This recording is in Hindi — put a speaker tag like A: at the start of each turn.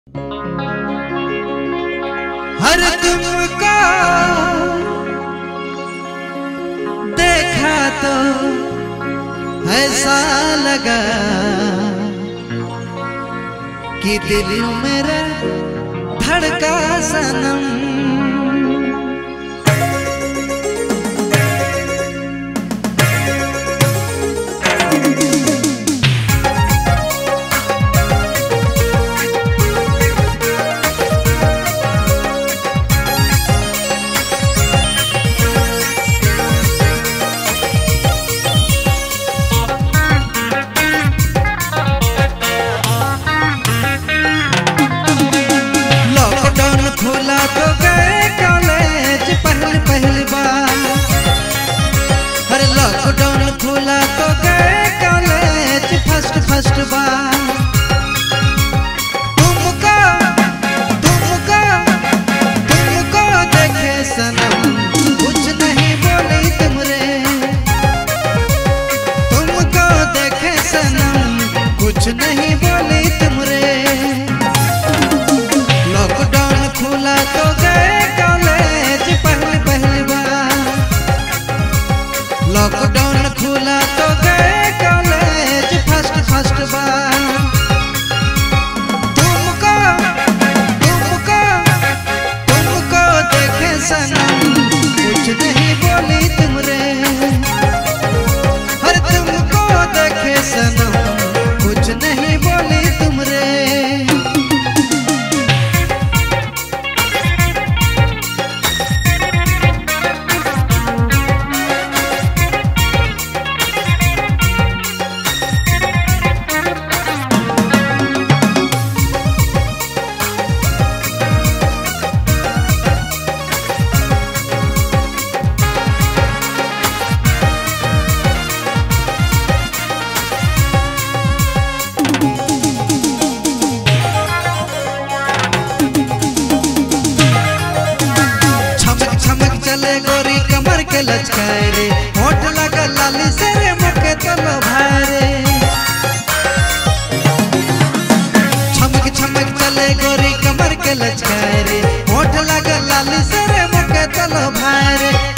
A: हर तुमको देखा तो ऐसा लगा कि दिल मेरा धड़का सनम। तो गए कॉलेज पहली बार, हर लॉकडाउन खुला तो गए कॉलेज फर्स्ट बार। तुमको देखे सनम कुछ नहीं बोली तुमरे, तुमको देखे सनम कुछ नहीं बोली तुमरे। लॉकडाउन खुला तो गए कॉलेज पहली बार, लॉकडाउन खुला तो गए कॉलेज फर्स्ट बार। तुमको देखे सनम कुछ नहीं बोली तुमरे, हर तुमको देखे सनम कुछ नहीं बोली तुमरे। चले गोरी कमर के लचकाए रे, होठ लगा लाली से रे मुके तलो भाई रे। छमक चले गोरी कमर के लचकाए रे, होठ लगा लाली से रे मुके तलो भाई रे।